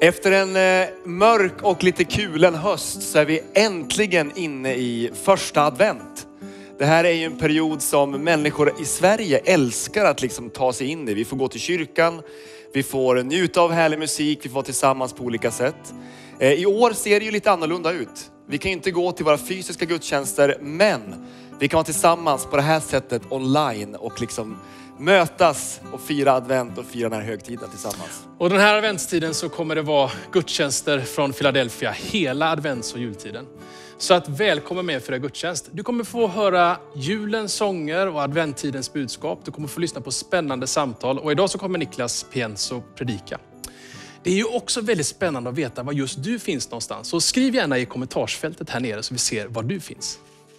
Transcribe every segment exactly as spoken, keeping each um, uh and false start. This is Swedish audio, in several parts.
Efter en eh, mörk och lite kulen höst så är vi äntligen inne i första advent. Det här är ju en period som människor i Sverige älskar att liksom ta sig in i. Vi får gå till kyrkan, vi får njuta av härlig musik, vi får vara tillsammans på olika sätt. Eh, I år ser det ju lite annorlunda ut. Vi kan inte gå till våra fysiska gudstjänster, men vi kan vara tillsammans på det här sättet online och liksom mötas och fira advent och fira den här högtiden tillsammans. Och den här adventstiden så kommer det vara gudstjänster från Philadelphia hela advents- och jultiden. Så att välkommen med för er gudstjänst. Du kommer få höra julens sånger och adventtidens budskap. Du kommer få lyssna på spännande samtal. Och idag så kommer Niklas Pienso predika. Det är ju också väldigt spännande att veta var just du finns någonstans. Så skriv gärna i kommentarsfältet här nere så vi ser var du finns.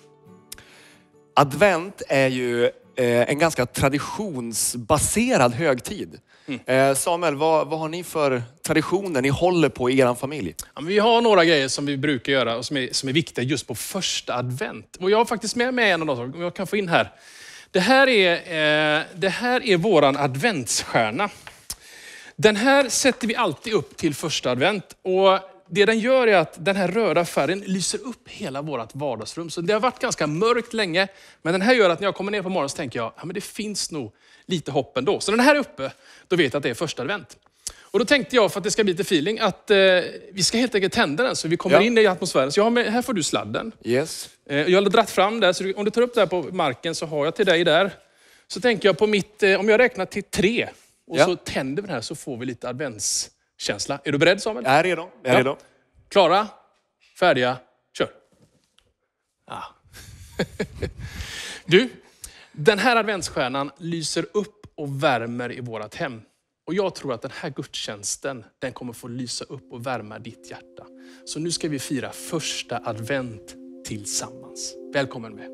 Advent är ju en ganska traditionsbaserad högtid. Mm. Samuel, vad, vad har ni för traditioner ni håller på i er familj? Ja, vi har några grejer som vi brukar göra och som är, som är viktiga just på första advent. Och jag har faktiskt med mig en av dem, jag kan få in här. Det här är, eh, det här är våran adventsstjärna. Den här sätter vi alltid upp till första advent. Och det den gör är att den här röda färgen lyser upp hela vårt vardagsrum. Så det har varit ganska mörkt länge. Men den här gör att när jag kommer ner på morgonen så tänker jag, ja men det finns nog lite hopp ändå. Så den här är uppe, då vet jag att det är första advent. Och då tänkte jag, för att det ska bli lite feeling, att eh, vi ska helt enkelt tända den så vi kommer ja. in i atmosfären. Så jag har med, här får du sladden. Yes. Eh, jag har dratt fram där, så om du tar upp det här på marken så har jag till dig där. Så tänker jag på mitt, eh, om jag räknar till tre och ja. så tänder vi den här så får vi lite adventskänsla. Är du beredd, Samuel? Jag är redo. Jag är ja. redo. Klara, färdiga, kör. Ah. Du, den här adventsstjärnan lyser upp och värmer i vårat hem. Och jag tror att den här gudstjänsten, den kommer få lysa upp och värma ditt hjärta. Så nu ska vi fira första advent tillsammans. Välkommen med.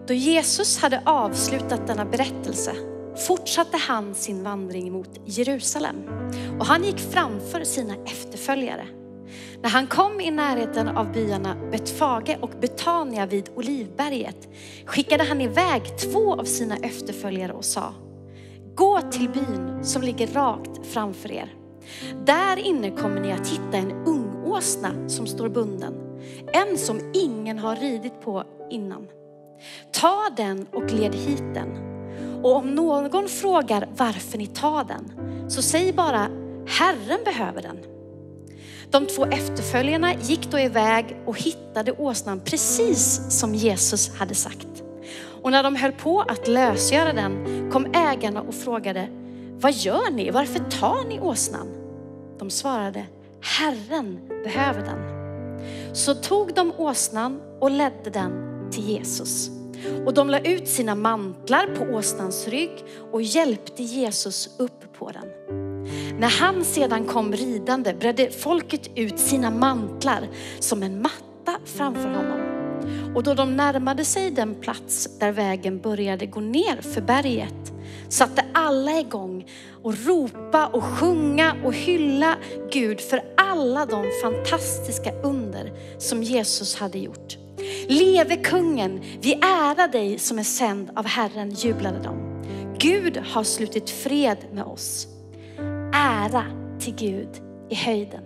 Då Jesus hade avslutat denna berättelse fortsatte han sin vandring mot Jerusalem. Och han gick framför sina efterföljare. När han kom i närheten av byarna Betfage och Betania vid Olivberget skickade han iväg två av sina efterföljare och sa: gå till byn som ligger rakt framför er. Där inne kommer ni att hitta en ungåsna som står bunden. En som ingen har ridit på innan. Ta den och led hit den. Och om någon frågar varför ni tar den, så säg bara: Herren behöver den. De två efterföljarna gick då iväg och hittade åsnan precis som Jesus hade sagt. Och när de höll på att lösgöra den kom ägarna och frågade: vad gör ni? Varför tar ni åsnan? De svarade: Herren behöver den. Så tog de åsnan och ledde den till Jesus. Och de la ut sina mantlar på åsnans rygg och hjälpte Jesus upp på den. När han sedan kom ridande bredde folket ut sina mantlar som en matta framför honom. Och då de närmade sig den plats där vägen började gå ner för berget satte alla igång och ropa och sjunga och hylla Gud för alla de fantastiska under som Jesus hade gjort. Leve kungen, vi ärar dig som är sänd av Herren, jublade de. Gud har slutit fred med oss. Ära till Gud i höjden.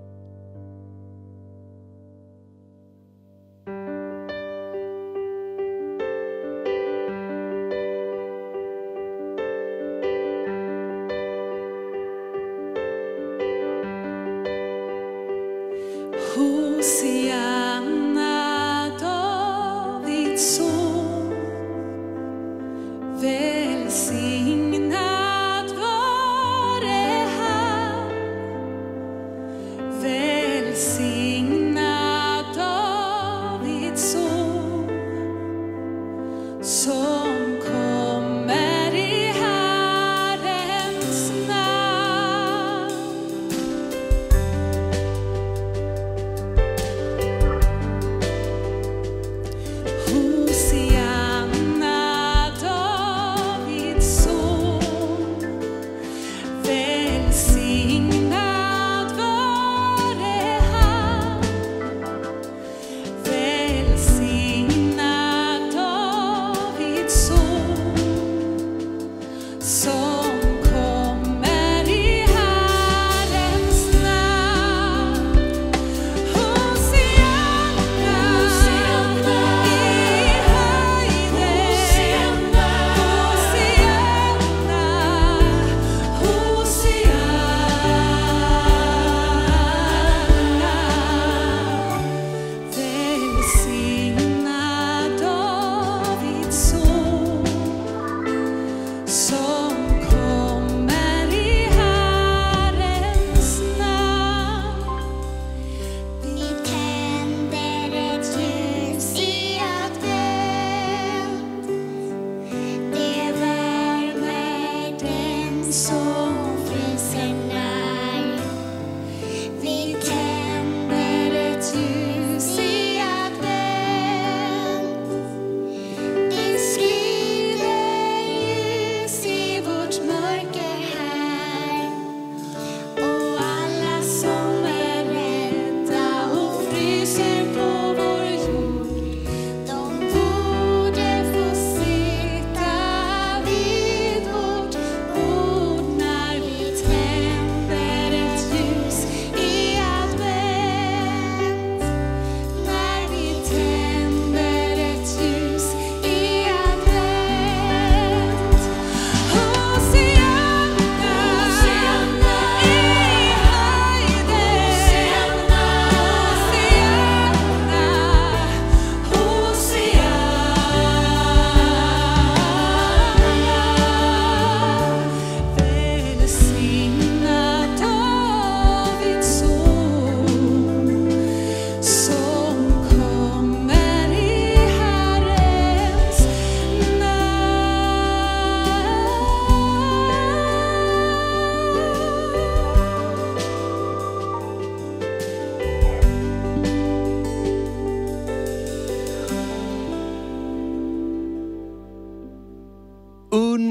Hosianna, Davids son, välsignad vare han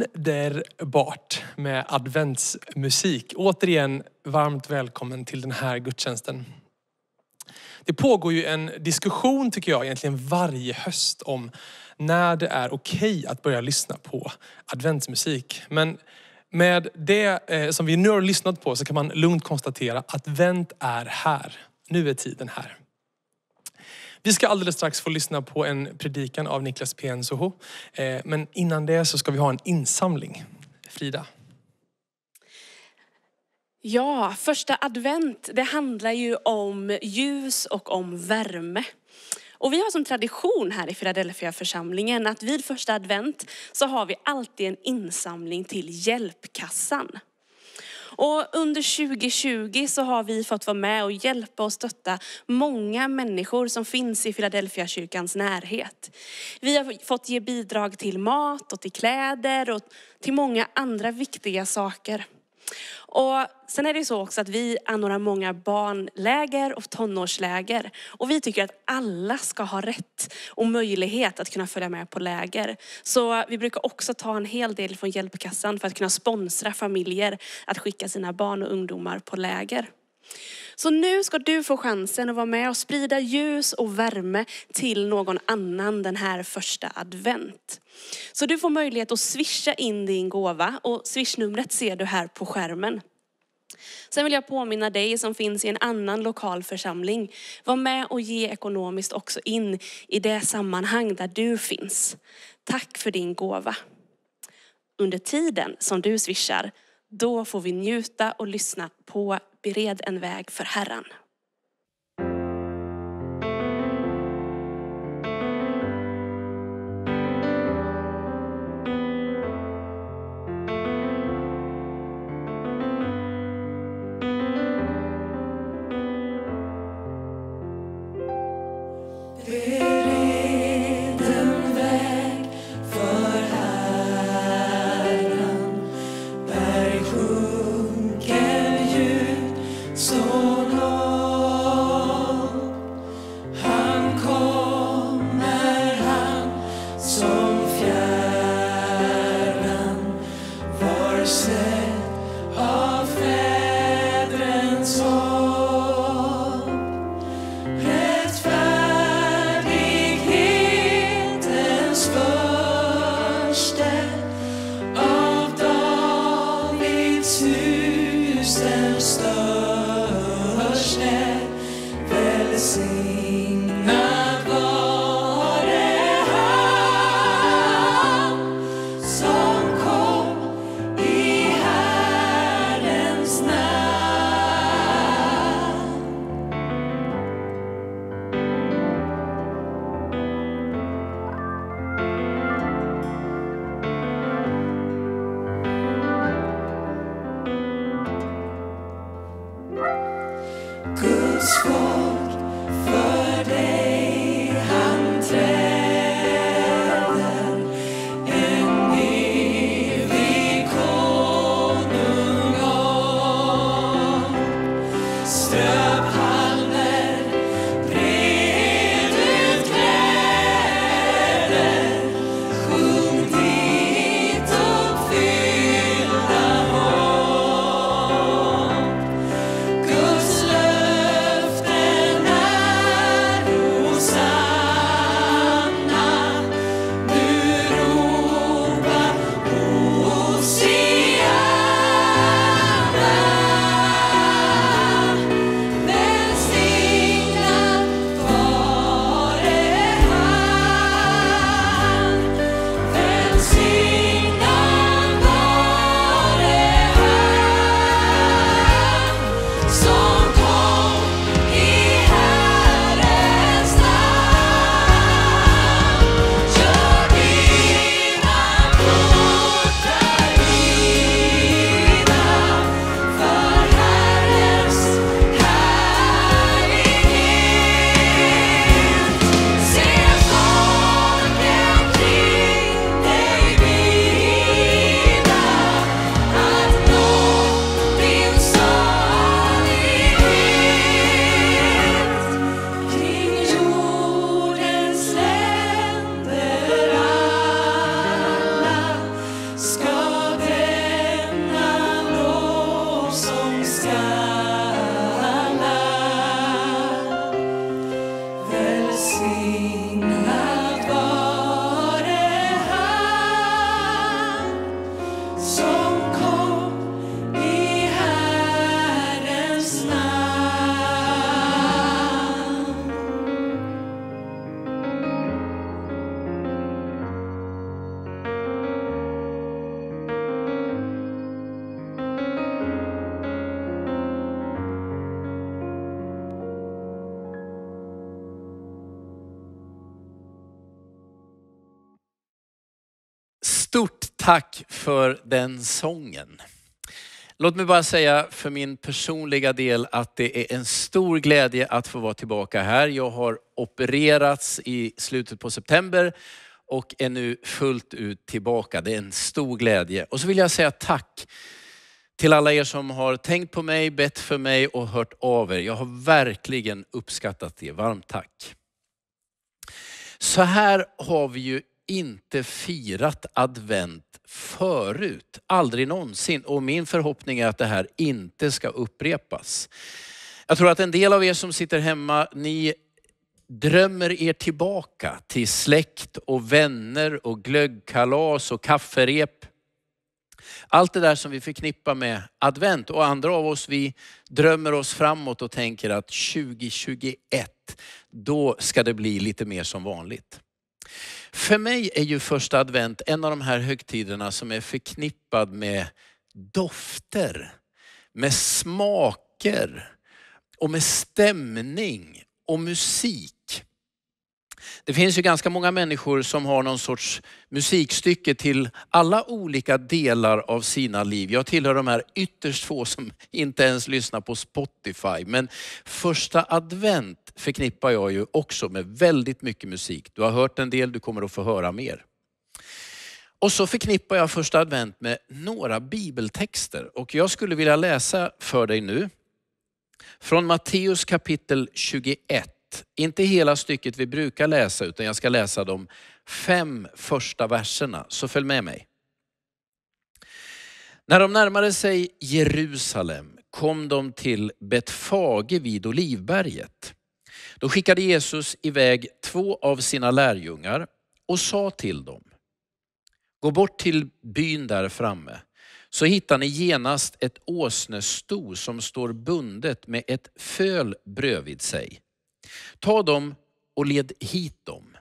underbart med adventsmusik. Återigen, varmt välkommen till den här gudstjänsten. Det pågår ju en diskussion, tycker jag, egentligen varje höst om när det är okej att börja lyssna på adventsmusik. Men med det eh, som vi nu har lyssnat på så kan man lugnt konstatera att advent är här. Nu är tiden här. Vi ska alldeles strax få lyssna på en predikan av Niklas Piensoho. Eh, men innan det så ska vi ha en insamling. Frida. Ja, första advent, det handlar ju om ljus och om värme. Och vi har som tradition här i Philadelphia-församlingen att vid första advent så har vi alltid en insamling till hjälpkassan. Och under tjugo tjugo så har vi fått vara med och hjälpa och stötta många människor som finns i Philadelphia-kyrkans närhet. Vi har fått ge bidrag till mat och till kläder och till många andra viktiga saker. Och sen är det så också att vi anordnar många barnläger och tonårsläger. Och vi tycker att alla ska ha rätt och möjlighet att kunna följa med på läger. Så vi brukar också ta en hel del från hjälpkassan för att kunna sponsra familjer att skicka sina barn och ungdomar på läger. Så nu ska du få chansen att vara med och sprida ljus och värme till någon annan den här första advent. Så du får möjlighet att swisha in din gåva och swishnumret ser du här på skärmen. Sen vill jag påminna dig som finns i en annan lokal församling. Var med och ge ekonomiskt också in i det sammanhang där du finns. Tack för din gåva. Under tiden som du swishar, då får vi njuta och lyssna på Bered en väg för Herren. There Stort tack för den sången. Låt mig bara säga för min personliga del att det är en stor glädje att få vara tillbaka här. Jag har opererats i slutet på september och är nu fullt ut tillbaka. Det är en stor glädje. Och så vill jag säga tack till alla er som har tänkt på mig, bett för mig och hört av er. Jag har verkligen uppskattat det. Varmt tack. Så här har vi ju inte firat advent förut. Aldrig någonsin. Och min förhoppning är att det här inte ska upprepas. Jag tror att en del av er som sitter hemma, ni drömmer er tillbaka till släkt och vänner och glöggkalas och kafferep. Allt det där som vi förknippar med advent. Och andra av oss, vi drömmer oss framåt och tänker att tjugo tjugoett, då ska det bli lite mer som vanligt. För mig är ju första advent en av de här högtiderna som är förknippad med dofter, med smaker och med stämning och musik. Det finns ju ganska många människor som har någon sorts musikstycke till alla olika delar av sina liv. Jag tillhör de här ytterst få som inte ens lyssnar på Spotify. Men första advent förknippar jag ju också med väldigt mycket musik. Du har hört en del, du kommer att få höra mer. Och så förknippar jag första advent med några bibeltexter. Och jag skulle vilja läsa för dig nu från Matteus kapitel tjugoett. Inte hela stycket vi brukar läsa, utan jag ska läsa de fem första verserna. Så följ med mig. När de närmade sig Jerusalem kom de till Betfage vid Olivberget. Då skickade Jesus iväg två av sina lärjungar och sa till dem: gå bort till byn där framme, så hittar ni genast ett åsnesto som står bundet med ett föl bredvid sig. Ta dem och led hit dem.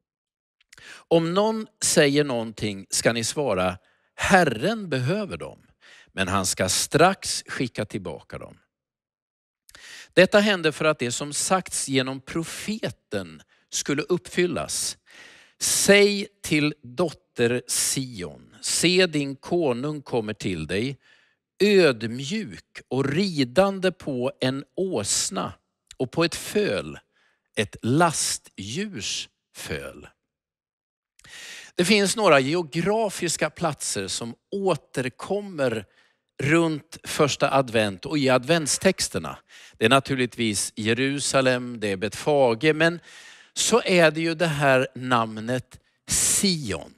Om någon säger någonting ska ni svara: Herren behöver dem, men han ska strax skicka tillbaka dem. Detta hände för att det som sagts genom profeten skulle uppfyllas. Säg till dotter Sion, se din konung kommer till dig, ödmjuk och ridande på en åsna och på ett föl, ett lastdjurs föl. Det finns några geografiska platser som återkommer runt första advent och i adventstexterna. Det är naturligtvis Jerusalem, det är Betfage, men så är det ju det här namnet Sion.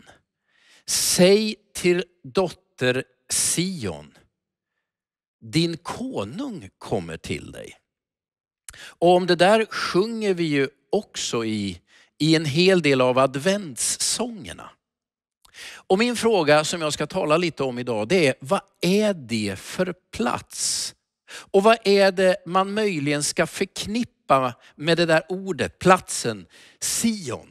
Säg till dotter Sion, din konung kommer till dig. Och om det där sjunger vi ju också i, i en hel del av adventssångerna. Och min fråga som jag ska tala lite om idag, det är: vad är det för plats? Och vad är det man möjligen ska förknippa med det där ordet, platsen Sion?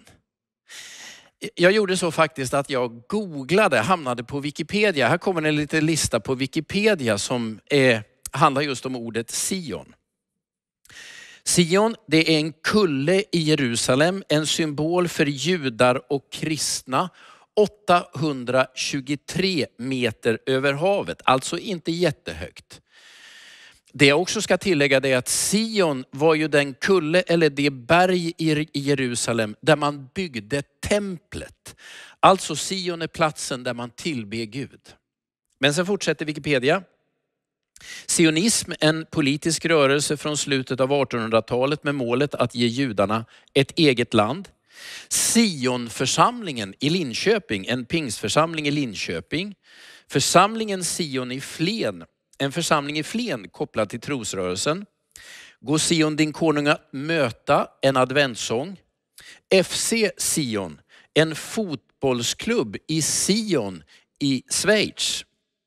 Jag gjorde så faktiskt att jag googlade, hamnade på Wikipedia. Här kommer en liten lista på Wikipedia som är, handlar just om ordet Sion. Sion, det är en kulle i Jerusalem, en symbol för judar och kristna, åttahundratjugotre meter över havet, alltså inte jättehögt. Det jag också ska tillägga är att Sion var ju den kulle eller det berg i Jerusalem där man byggde templet. Alltså Sion är platsen där man tillber Gud. Men sen fortsätter Wikipedia. Sionism, en politisk rörelse från slutet av artonhundratalet med målet att ge judarna ett eget land. Sionförsamlingen i Linköping, en pingstförsamling i Linköping. Församlingen Sion i Flen, en församling i Flen kopplad till trosrörelsen. Gå Sion din konung att möta, en adventssång. F C Sion, en fotbollsklubb i Sion i Schweiz.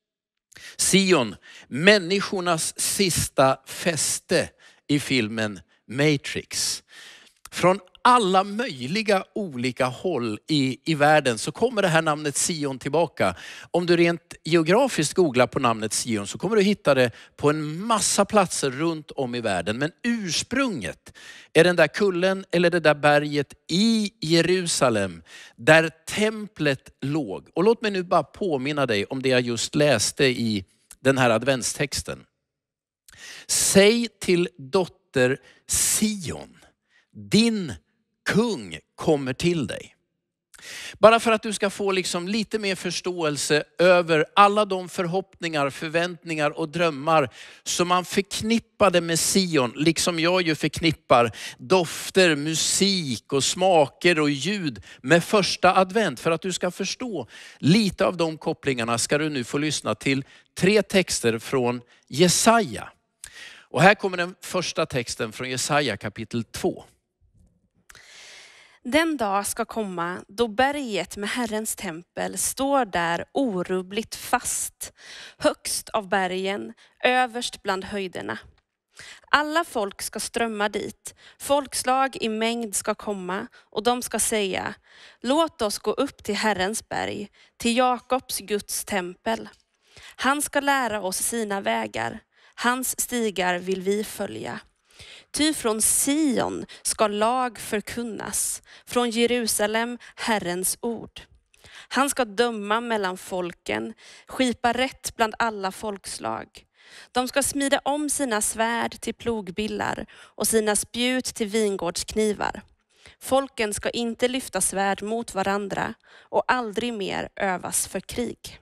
Sion, människornas sista fäste i filmen Matrix. Från alla möjliga olika håll i, i världen så kommer det här namnet Sion tillbaka. Om du rent geografiskt googlar på namnet Sion så kommer du hitta det på en massa platser runt om i världen. Men ursprunget är den där kullen eller det där berget i Jerusalem där templet låg. Och låt mig nu bara påminna dig om det jag just läste i den här adventstexten. Säg till dotter Sion, din kung kommer till dig. Bara för att du ska få liksom lite mer förståelse över alla de förhoppningar, förväntningar och drömmar som man förknippade med Sion, liksom jag ju förknippar dofter, musik och smaker och ljud med första advent. För att du ska förstå lite av de kopplingarna ska du nu få lyssna till tre texter från Jesaja. Och här kommer den första texten från Jesaja kapitel två. Den dag ska komma då berget med Herrens tempel står där orubbligt fast, högst av bergen, överst bland höjderna. Alla folk ska strömma dit, folkslag i mängd ska komma och de ska säga, låt oss gå upp till Herrens berg, till Jakobs Guds tempel. Han ska lära oss sina vägar, hans stigar vill vi följa. Ty från Sion ska lag förkunnas, från Jerusalem Herrens ord. Han ska döma mellan folken, skipa rätt bland alla folkslag. De ska smida om sina svärd till plogbillar och sina spjut till vingårdsknivar. Folken ska inte lyfta svärd mot varandra och aldrig mer övas för krig.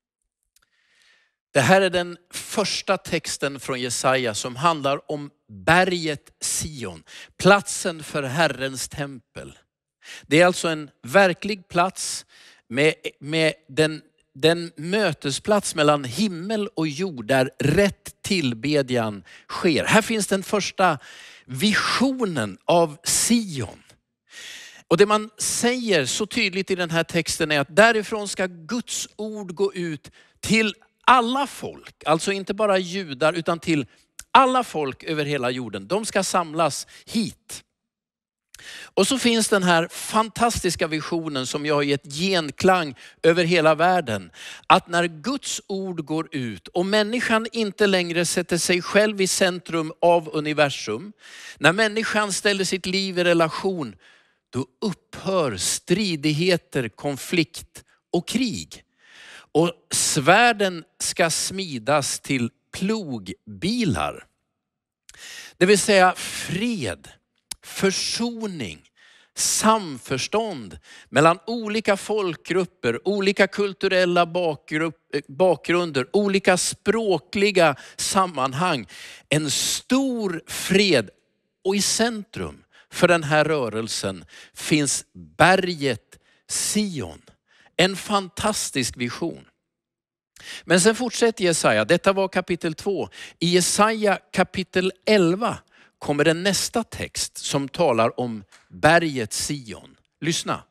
Det här är den första texten från Jesaja som handlar om berget Sion, platsen för Herrens tempel. Det är alltså en verklig plats med, med den, den mötesplats mellan himmel och jord där rätt tillbedjan sker. Här finns den första visionen av Sion. Och det man säger så tydligt i den här texten är att därifrån ska Guds ord gå ut till alla folk, alltså inte bara judar utan till alla folk över hela jorden. De ska samlas hit. Och så finns den här fantastiska visionen som jag har gett genklang över hela världen. Att när Guds ord går ut och människan inte längre sätter sig själv i centrum av universum. När människan ställer sitt liv i relation, då upphör stridigheter, konflikt och krig. Och svärden ska smidas till plogbilar. Det vill säga fred, försoning, samförstånd mellan olika folkgrupper, olika kulturella bakgrunder, olika språkliga sammanhang. En stor fred, och i centrum för den här rörelsen finns berget Sion. En fantastisk vision. Men sen fortsätter Jesaja. Detta var kapitel två. I Jesaja kapitel elva kommer den nästa text som talar om berget Sion. Lyssna.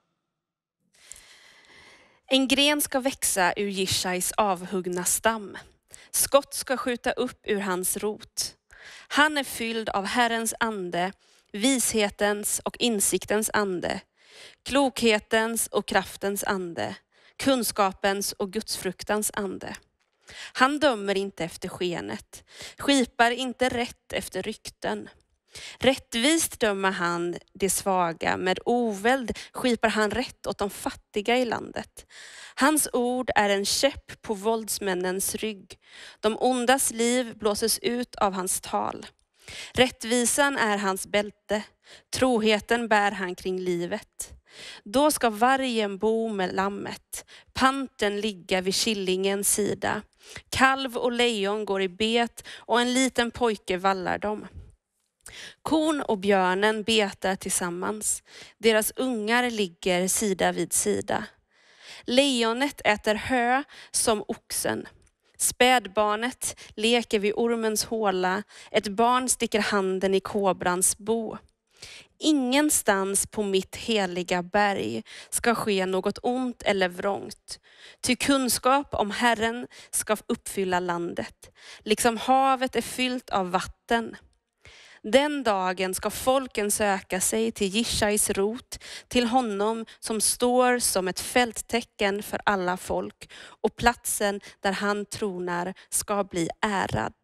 En gren ska växa ur Jishais avhuggna stam. Skott ska skjuta upp ur hans rot. Han är fylld av Herrens ande, vishetens och insiktens ande, klokhetens och kraftens ande, kunskapens och gudsfruktans ande. Han dömer inte efter skenet, skipar inte rätt efter rykten. Rättvist dömer han det svaga, med oväld skipar han rätt åt de fattiga i landet. Hans ord är en käpp på våldsmännens rygg. De ondas liv blåses ut av hans tal. Rättvisan är hans bälte, troheten bär han kring livet. Då ska vargen bo med lammet, panten ligga vid killingens sida. Kalv och lejon går i bet och en liten pojke vallar dem. Kon och björnen betar tillsammans, deras ungar ligger sida vid sida. Lejonet äter hö som oxen. Spädbarnet leker vid ormens håla, ett barn sticker handen i kobrans bo. Ingenstans på mitt heliga berg ska ske något ont eller vrångt. Ty kunskap om Herren ska uppfylla landet, liksom havet är fyllt av vatten. Den dagen ska folken söka sig till Jishais rot, till honom som står som ett fälttecken för alla folk, och platsen där han tronar ska bli ärad.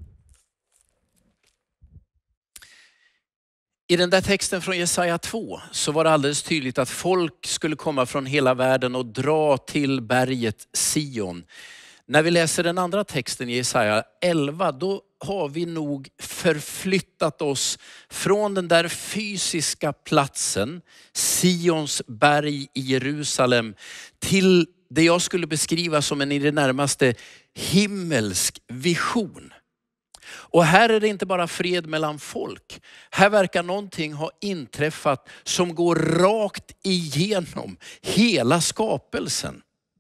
I den där texten från Jesaja två så var det alldeles tydligt att folk skulle komma från hela världen och dra till berget Sion. När vi läser den andra texten i Jesaja elva, då har vi nog förflyttat oss från den där fysiska platsen, Sions berg i Jerusalem, till det jag skulle beskriva som en i det närmaste himmelsk vision. Och här är det inte bara fred mellan folk. Här verkar någonting ha inträffat som går rakt igenom hela skapelsen.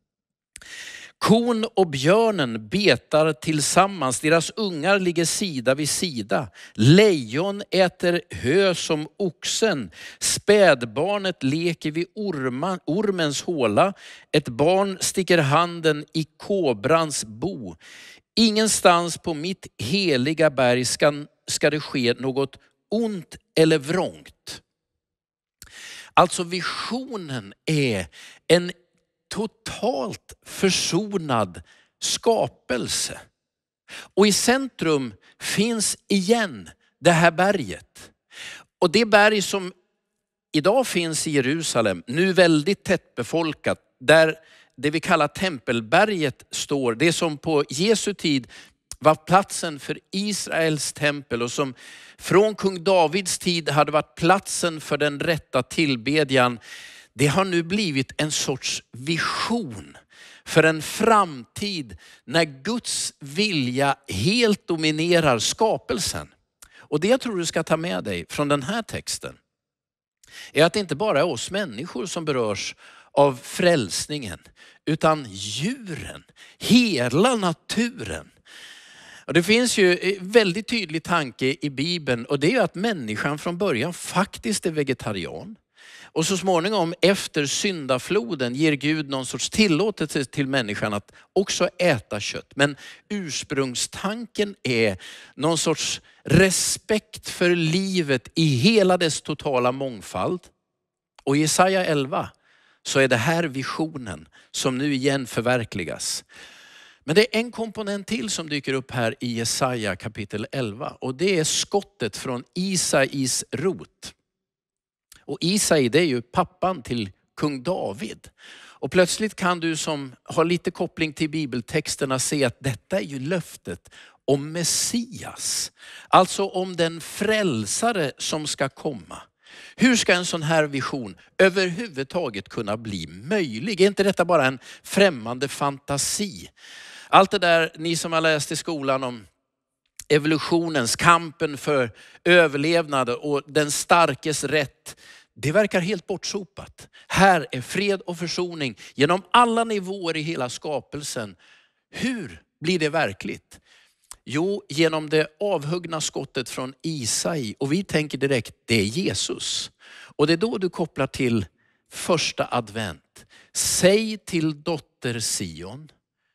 Kon och björnen betar tillsammans, deras ungar ligger sida vid sida. Lejon äter hö som oxen, spädbarnet leker vid orman, ormens håla, ett barn sticker handen i kobrans bo. Ingenstans på mitt heliga berg ska, ska det ske något ont eller vrångt. Alltså visionen är en totalt försonad skapelse. Och i centrum finns igen det här berget. Och det berg som idag finns i Jerusalem, nu väldigt tättbefolkat, där det vi kallar tempelberget står, det som på Jesu tid var platsen för Israels tempel och som från kung Davids tid hade varit platsen för den rätta tillbedjan. Det har nu blivit en sorts vision för en framtid när Guds vilja helt dominerar skapelsen. Och det jag tror du ska ta med dig från den här texten är att det inte bara är oss människor som berörs av frälsningen, utan djuren, hela naturen. Och det finns ju en väldigt tydlig tanke i Bibeln, och det är ju att människan från början faktiskt är vegetarian. Och så småningom efter syndafloden ger Gud någon sorts tillåtelse till människan att också äta kött. Men ursprungstanken är någon sorts respekt för livet i hela dess totala mångfald. Och i Jesaja elva så är det här visionen som nu igen förverkligas. Men det är en komponent till som dyker upp här i Jesaja kapitel elva, och det är skottet från Isais rot. Och Isai, det är ju pappan till kung David. Och plötsligt kan du som har lite koppling till bibeltexterna se att detta är ju löftet om Messias. Alltså om den frälsare som ska komma. Hur ska en sån här vision överhuvudtaget kunna bli möjlig? Är inte detta bara en främmande fantasi? Allt det där ni som har läst i skolan om evolutionens, kampen för överlevnad och den starkes rätt, det verkar helt bortsopat. Här är fred och försoning genom alla nivåer i hela skapelsen. Hur blir det verkligt? Jo, genom det avhuggna skottet från Isai, och vi tänker direkt, det är Jesus. Och det är då du kopplar till första advent. Säg till dotter Sion,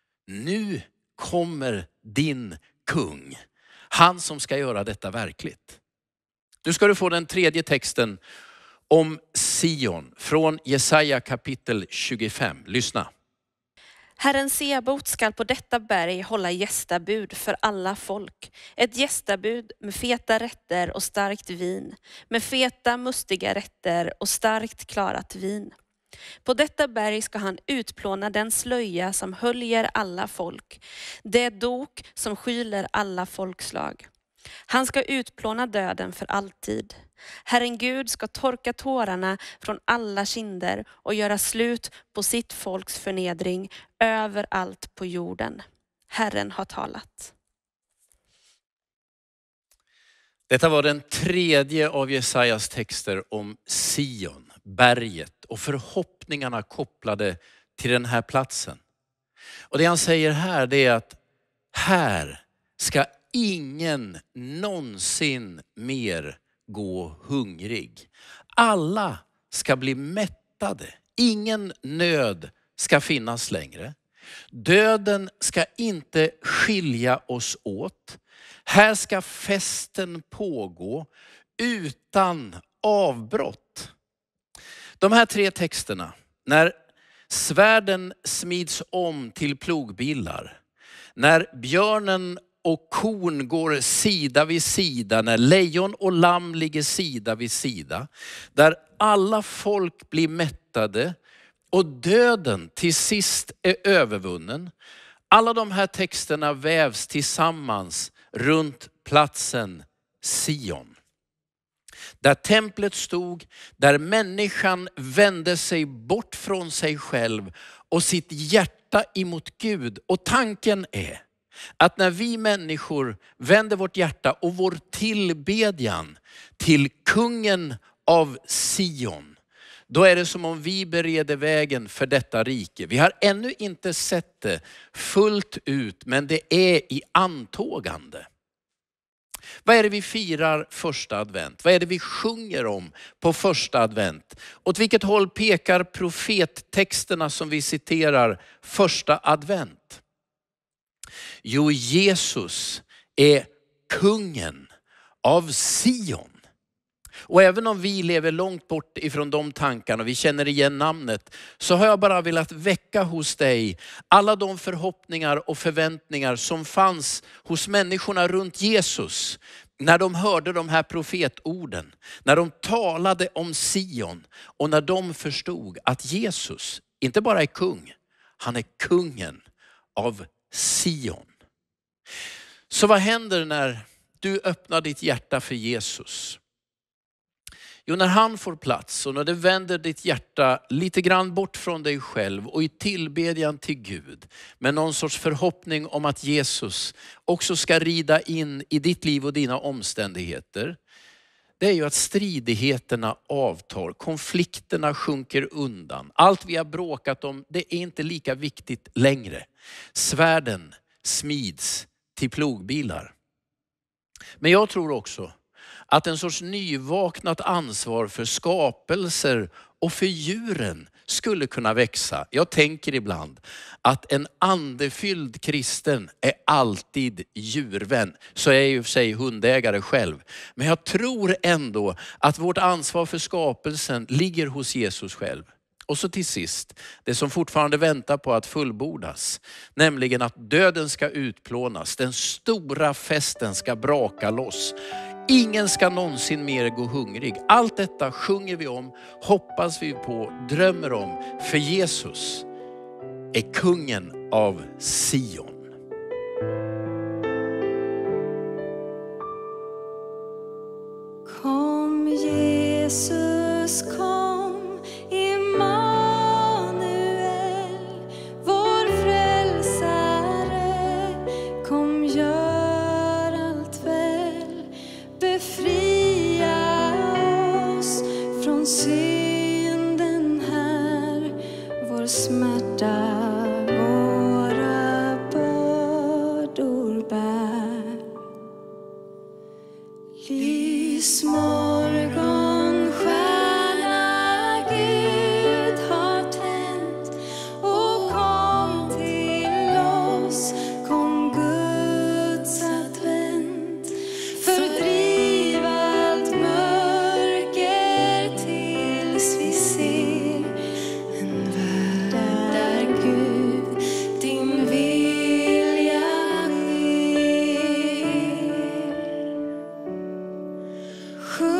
nu kommer din kung. Han som ska göra detta verkligt. Nu ska du få den tredje texten om Sion från Jesaja kapitel tjugofem. Lyssna. Herren Sebot skall på detta berg hålla gästabud för alla folk. Ett gästabud med feta rätter och starkt vin. Med feta mustiga rätter och starkt klarat vin. På detta berg ska han utplåna den slöja som höljer alla folk. Det dok som skyler alla folkslag. Han ska utplåna döden för alltid. Herren Gud ska torka tårarna från alla kinder och göra slut på sitt folks förnedring överallt på jorden. Herren har talat. Detta var den tredje av Jesajas texter om Sion, berget och förhoppningarna kopplade till den här platsen. Och det han säger här, det är att här ska ingen någonsin mer gå hungrig. Alla ska bli mättade. Ingen nöd ska finnas längre. Döden ska inte skilja oss åt. Här ska festen pågå utan avbrott. De här tre texterna, när svärden smids om till plogbillar, när björnen och kon går sida vid sida, när lejon och lamm ligger sida vid sida, där alla folk blir mättade och döden till sist är övervunnen. Alla de här texterna vävs tillsammans runt platsen Sion. Där templet stod, där människan vände sig bort från sig själv och sitt hjärta emot Gud. Och tanken är att när vi människor vänder vårt hjärta och vår tillbedjan till kungen av Sion, då är det som om vi bereder vägen för detta rike. Vi har ännu inte sett det fullt ut, men det är i antågande. Vad är det vi firar första advent? Vad är det vi sjunger om på första advent? Åt vilket håll pekar profettexterna som vi citerar första advent? Jo, Jesus är kungen av Sion. Och även om vi lever långt bort ifrån de tankarna och vi känner igen namnet, så har jag bara velat väcka hos dig alla de förhoppningar och förväntningar som fanns hos människorna runt Jesus när de hörde de här profetorden, när de talade om Sion och när de förstod att Jesus inte bara är kung, han är kungen av Sion. Så vad händer när du öppnar ditt hjärta för Jesus? Jo, när han får plats och när du vänder ditt hjärta lite grann bort från dig själv och i tillbedjan till Gud med någon sorts förhoppning om att Jesus också ska rida in i ditt liv och dina omständigheter. Det är ju att stridigheterna avtar, konflikterna sjunker undan. Allt vi har bråkat om, det är inte lika viktigt längre. Svärden smids till plogbilar. Men jag tror också att en sorts nyvaknat ansvar för skapelser och för djuren skulle kunna växa. Jag tänker ibland att en andefylld kristen är alltid djurvän. Så är jag ju för sig hundägare själv. Men jag tror ändå att vårt ansvar för skapelsen ligger hos Jesus själv. Och så till sist, det som fortfarande väntar på att fullbordas, nämligen att döden ska utplånas. Den stora festen ska braka loss. Ingen ska någonsin mer gå hungrig. Allt detta sjunger vi om, hoppas vi på, drömmer om. För Jesus är kungen av Sion. Kom Jesus, kom Immanuel, vår frälsare. Kom, gör allt väl, befria oss från synden här, vår smärta, våra bördor bär. Lys morgonstjärna Gud har tänt och kom till oss, kom Guds advent. Fördriv allt mörker tills vi ser en värld där Gud din vilja sker.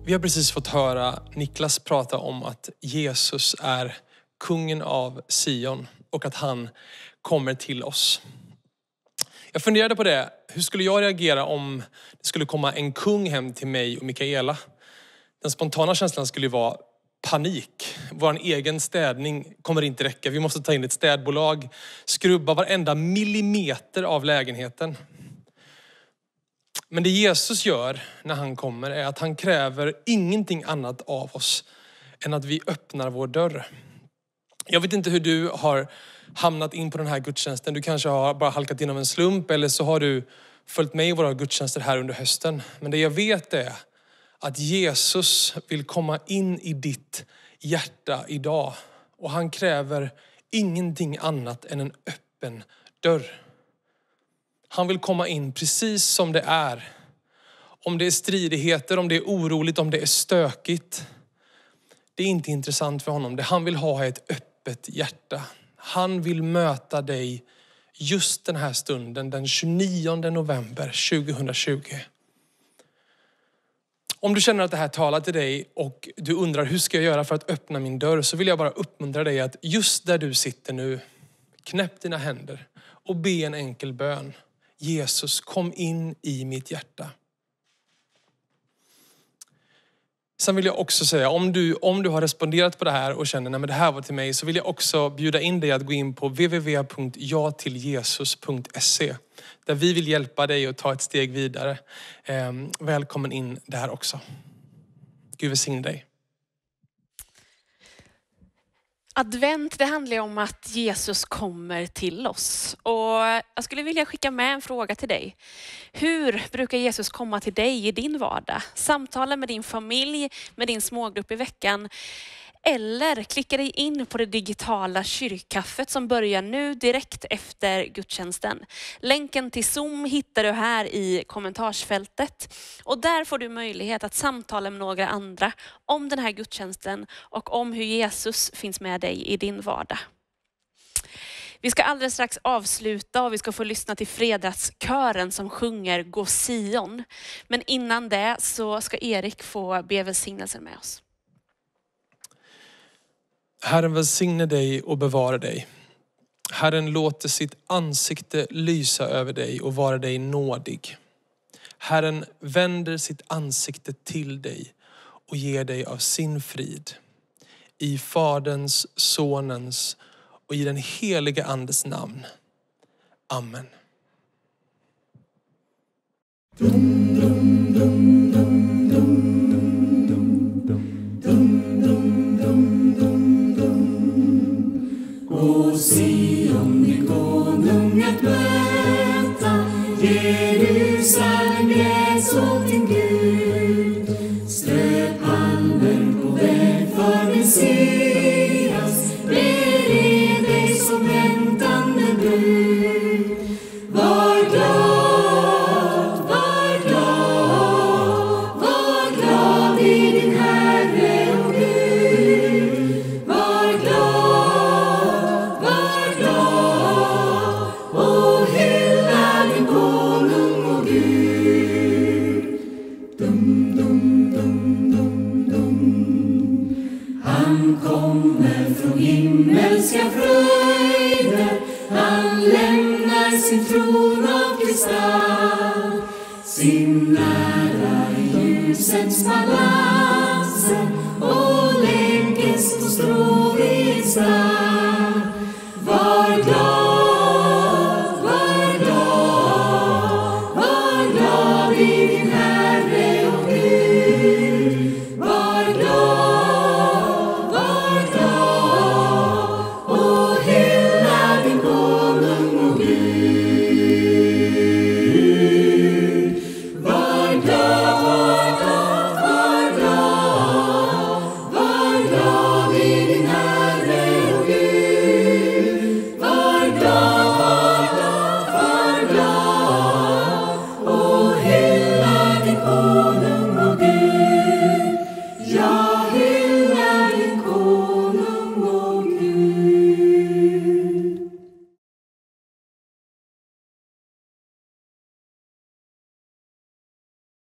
Vi har precis fått höra Niklas prata om att Jesus är kungen av Sion och att han kommer till oss. Jag funderade på det. Hur skulle jag reagera om det skulle komma en kung hem till mig och Mikaela? Den spontana känslan skulle ju vara panik. Vår egen städning kommer inte räcka. Vi måste ta in ett städbolag, skrubba varenda millimeter av lägenheten. Men det Jesus gör när han kommer är att han kräver ingenting annat av oss än att vi öppnar vår dörr. Jag vet inte hur du har hamnat in på den här gudstjänsten. Du kanske har bara halkat in av en slump eller så har du följt med i våra gudstjänster här under hösten. Men det jag vet är att Jesus vill komma in i ditt hjärta idag. Och han kräver ingenting annat än en öppen dörr. Han vill komma in precis som det är. Om det är stridigheter, om det är oroligt, om det är stökigt. Det är inte intressant för honom. Det han vill ha är ett öppet hjärta. Han vill möta dig just den här stunden, den tjugonionde november tjugohundratjugo. Om du känner att det här talar till dig och du undrar hur ska jag göra för att öppna min dörr, så vill jag bara uppmuntra dig att just där du sitter nu, knäpp dina händer och be en enkel bön. Jesus, kom in i mitt hjärta. Sen vill jag också säga, om du, om du har responderat på det här och känner att det här var till mig, så vill jag också bjuda in dig att gå in på w w w punkt ja till jesus punkt se. Där vi vill hjälpa dig att ta ett steg vidare. Eh, välkommen in där också. Gud välsigne dig. Advent, det handlar om att Jesus kommer till oss. Och jag skulle vilja skicka med en fråga till dig. Hur brukar Jesus komma till dig i din vardag? Samtala med din familj, med din smågrupp i veckan. Eller klicka dig in på det digitala kyrkkaffet som börjar nu direkt efter gudstjänsten. Länken till Zoom hittar du här i kommentarsfältet. Och där får du möjlighet att samtala med några andra om den här gudstjänsten och om hur Jesus finns med dig i din vardag. Vi ska alldeles strax avsluta och vi ska få lyssna till fredagskören som sjunger Gå Sion. Men innan det så ska Erik få be välsignelsen med oss. Herren välsigne dig och bevara dig. Herren låter sitt ansikte lysa över dig och vara dig nådig. Herren vänder sitt ansikte till dig och ger dig av sin frid. I Faderns, Sonens och i den heliga Andes namn. Amen. Gå Sion, din konung att möta, Jerusalem gläds åt din Gud. Strö palmer på väg för Messias, bered dig som väntande brud. Var glad, var glad, var glad i din Herre och Gud. Var glad, var glad, och hylla din konung och Gud. Dum, dum, dum, dum, dum. Han kommer från himmelska fröjder, han lämnar sin tron av kristall, sin ära i ljusets palatser.